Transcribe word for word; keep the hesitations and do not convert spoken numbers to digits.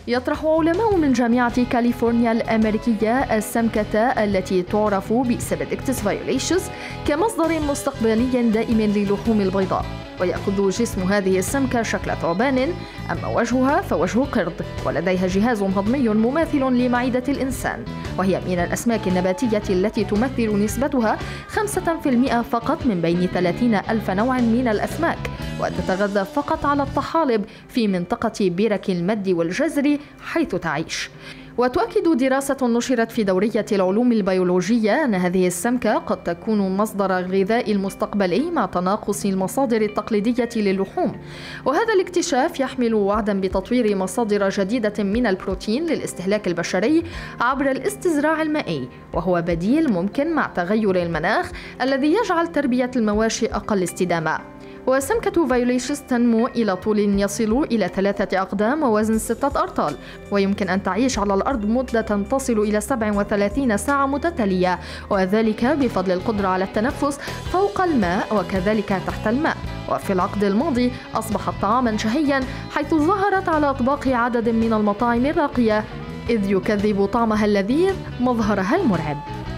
يطرح علماء من جامعة كاليفورنيا الأمريكية السمكة التي تعرف باسم الإكتس فايوليشس كمصدر مستقبلي دائم للحوم البيضاء، ويأخذ جسم هذه السمكة شكل ثعبان، أما وجهها فوجه قرد، ولديها جهاز هضمي مماثل لمعدة الإنسان، وهي من الأسماك النباتية التي تمثل نسبتها خمسة بالمئة فقط من بين ثلاثين ألف نوع من الأسماك، وتتغذى فقط على الطحالب في منطقة برك المد والجزر حيث تعيش. وتؤكد دراسة نشرت في دورية العلوم البيولوجية أن هذه السمكة قد تكون مصدر الغذاء المستقبلي مع تناقص المصادر التقليدية للحوم، وهذا الاكتشاف يحمل وعدا بتطوير مصادر جديدة من البروتين للاستهلاك البشري عبر الاستزراع المائي، وهو بديل ممكن مع تغير المناخ الذي يجعل تربية المواشي أقل استدامة. وسمكة فايوليشس تنمو إلى طول يصل إلى ثلاثة أقدام ووزن ستة أرطال، ويمكن أن تعيش على الأرض مدة تصل إلى سبع وثلاثين ساعة متتالية، وذلك بفضل القدرة على التنفس فوق الماء وكذلك تحت الماء. وفي العقد الماضي أصبحت طعاما شهيا، حيث ظهرت على أطباق عدد من المطاعم الراقية، إذ يكذب طعمها اللذيذ مظهرها المرعب.